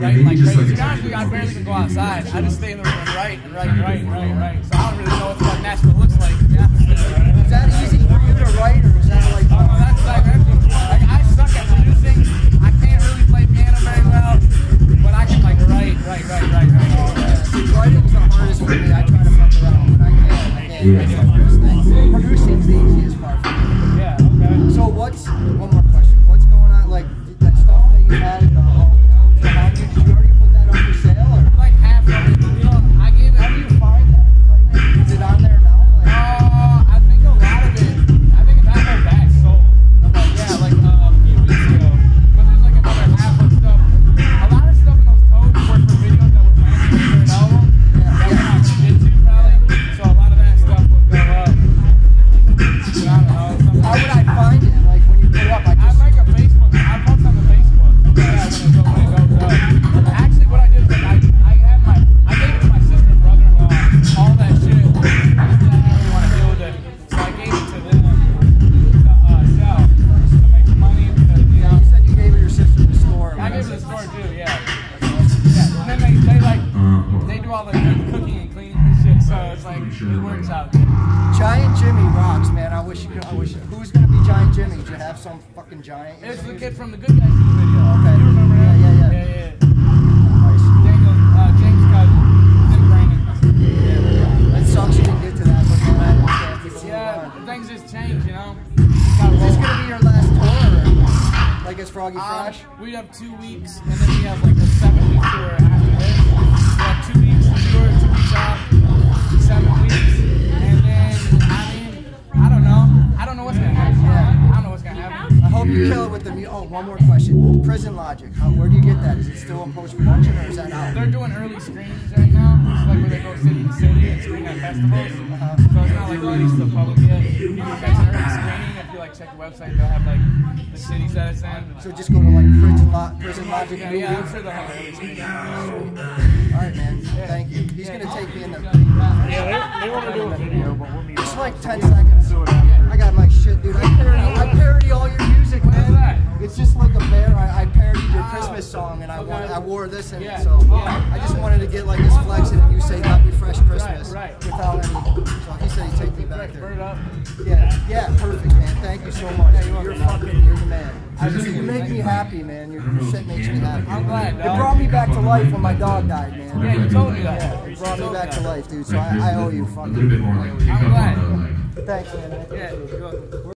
writing like crazy. To be honest with you, I barely even go outside. I just stay in the room and write. So I don't really know what the fuck Nashville looks like. Yeah. Is that easy for you to write, or is that like? Oh, that's like I suck at producing. I can't really play piano very well, but I can like write. See, writing's the hardest for me. I try to fuck around, but I can't. That's the first thing. Producing's the easiest part for me. Yeah. Okay. So one more question. What's going on? Like that stuff that you had in the home, did you already put that up for sale, or? Like half of it. You know, I gave it. How do you find that? Like, is it on there now? Like, I think a lot of it. I think that whole bag sold. Like a few weeks ago. But there's like another half of stuff. A lot of stuff in those codes were for videos that were planned for the third album. That we're not gonna get to probably. So a lot of that stuff will go up. But I don't know. how would I find it? Like when you put up, I like a Facebook. I post on the Facebook. Yeah, when it goes up. Actually, what I did is like I gave it to my sister and brother-in-law. All that shit. I didn't want to deal with it, so I gave it to them to sell to make some money. Because, you know, you said you gave it your sister to the store. I gave it to the store too. Yeah. And then they do all the cooking and cleaning and shit. So it's like it works out. Giant Jimmy rocks, man. I wish who's gonna be Giant Jimmy? Did you have some fucking giant? It's the kid from the Good Guys video. Okay. You remember him? Yeah. Nice. Daniel, James' cousin, Tim Brandon. It sucks you didn't get to that, but man, I understand people move on. Things just change, you know. Is this gonna be your last tour? Or, like it's Froggy Fresh? We have 2 weeks, and then we have like a 7-week tour after this. We have 2 weeks to tour, 2 weeks off, 7 weeks, and then I don't know. I don't know what's gonna happen. Yeah. I don't know what's gonna happen. I hope you kill it with the music. Oh, one more question. Prison Logic. Where do you get that? Is it still in post-production or is that out? They're doing early screenings right now. It's like where they go city to city and screen at festivals. So it's not like released to the public yet. You can catch an early screening. If you like check the website, they'll have like the cities that it's in. So just go to like Prison Logic. Yeah, I'm sure they'll have early screening. All right, man. Thank you. He's gonna take me in the. Yeah, they want to do a video, but we'll meet Just like 10 seconds. I got my shit, dude. I parody all your music, man. It's just like a bear. I parodied your Christmas song, and I wore this in it. So I just wanted to get like this flexing, and you say "Happy Fresh Christmas" without any. So he said he'd take me back there. Yeah, perfect, man. Thank you so much. You're the man. You make me happy, man. Your shit makes me happy. I'm glad, It brought me back to life when my dog died, man. Yeah, you told me that. Yeah, it brought me back to life, dude. So I owe you, A little bit more like fucking. kick I'm up glad. on the like. Thanks, man. Yeah, you're welcome.